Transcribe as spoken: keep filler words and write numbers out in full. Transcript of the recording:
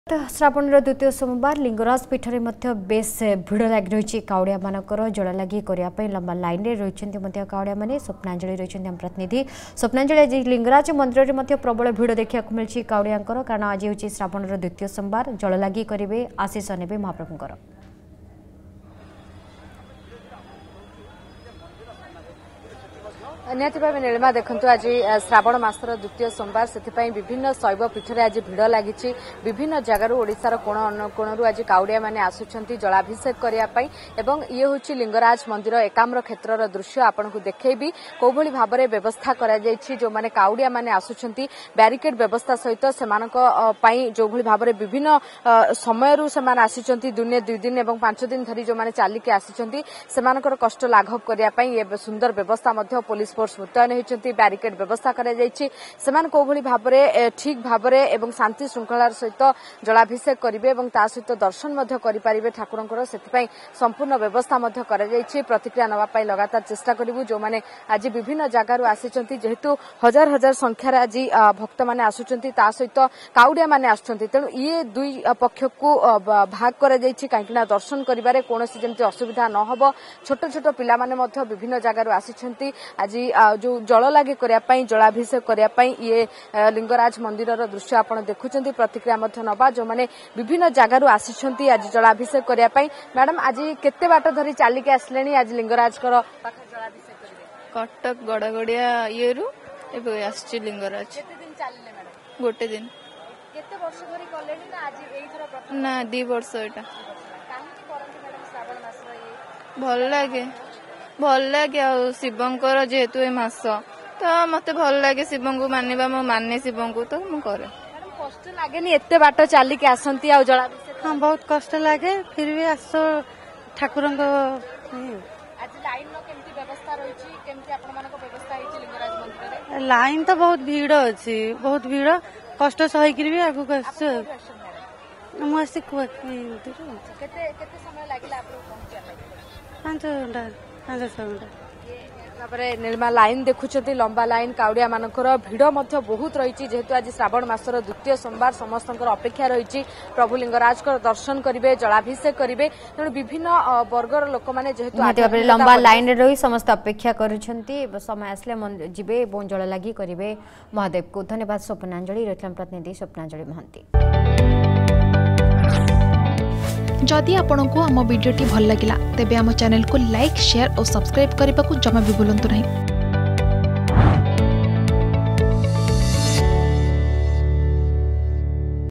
श्रावण द्वितीय सोमवार लिंगराज पीठ में बेस भिड़ लग रही काउड़िया मानकर जल लगी करने लंबा लाइन में रही काउड़िया मैंने स्वप्नांजलि रही प्रतिनिधि स्वप्नांजलि आज लिंगराज मंदिर में प्रबल भिड़ देखा मिली काउड़िया कारण आज हूँ श्रावण द्वितीय सोमवार जल लगी करेंगे आशीष ने महाप्रभुंर निहत भाव नीलिमा देखु आज श्रावण मासर द्वितीय सोमवार से विभिन्न शैव पीठ में आज भिड़ लगी विभिन्न जगार ओडिशार कोण अनुकोणु आज काउड़िया माने आसुछंती जलाभिषेक करने एवं ये हूँ लिंगराज मंदिर एकाम्र क्षेत्र दृश्य आपन को देखैबी कौ भली भाव में व्यवस्था करा जायछि जो माने काउड़िया माने आसुछंती बैरिकेड व्यवस्था सहित सेमानक पई जो भली भाव में विभिन्न समय रु सेमान आसिछंती दुनिया दुई दिन एवं पांच दिन धरी जो माने चालिके आसिछंती सेमानकर कष्ट लाघव करने पई ये सुंदर व्यवस्था मध्य पुलिस फोर्स मुतयन होती बैरिकेड व्यवस्था कौ भली भाव ठीक भाव एवं शांति श्रृंखलार सहित जलाभिषेक करेंगे सहित दर्शन करें ठाकुर से संपूर्ण व्यवस्था प्रतिक्रिया नापी लगातार चेष्टा करूँ जो मैंने आज विभिन्न जगार आसी जेहेतु हजार हजार संख्यार आज भक्त मैंने आसुंच सहित काउड़िया मैंने आसुंच तेणु ये दुई पक्ष को भाग कर कहीं दर्शन करें कौन जमी असुविधा न हो छोट छोट पिला विभिन्न जगार आसी आज जो जल लगे करने जलाभिषेक करने ये लिंगराज मंदिर दृश्य आप देखुं प्रतिक्रिया नवा जो मैंने विभिन्न जगार आसी आज जलाभिषेक करने मैडम आज केते बाट धरी चलिके आसले आज लिंगराज कटक गड़गड़िया ये लिंगराज गोटे दिन ना दी वर्ष एटा भल लगे भल लगे शिवंकर जेहेतु ए मास तो मत भल लगे शिव को मानवा मो माने शिव को तो मु करे कष्ट लगे एते बाट चलिके आसंती आ जलाभिषेक हाँ बहुत कष्ट लगे फिर भी आस ठाकुर आज लाइन नो केमती व्यवस्था रही केमती आपण मानको व्यवस्था हेछि लिंगराज मंदिर रे लाइन तो बहुत भीड़ अच्छी बहुत भीड़ कष्ट सही भी आगु आस मुझे केते केते समय लागिला आपको पहुंचा पांच घंटा पांच छह घंटा नीलिमा लाइन देखुं लंबा लाइन काउड़िया मानकर भिड़ बहुत रही जेहेतु आज श्रावण मासर द्वितीय सोमवार समस्त अपेक्षा रही प्रभु लिंगराज दर्शन करेंगे जलाभिषेक करेंगे तेणु विभिन्न वर्गर लोक मैंने जेहेतु लंबा लाइन रही समस्त अपेक्षा कर समय आसले जीवे और जल लगी करेंगे महादेव को धन्यवाद स्वप्नांजलि रही प्रतिनिधि स्वप्नांजलि महांती। जदि आपंक आम भिडी भल लगा तेब आम चैनल को लाइक शेयर और सब्सक्राइब करने को जमा भी भूलु नहीं।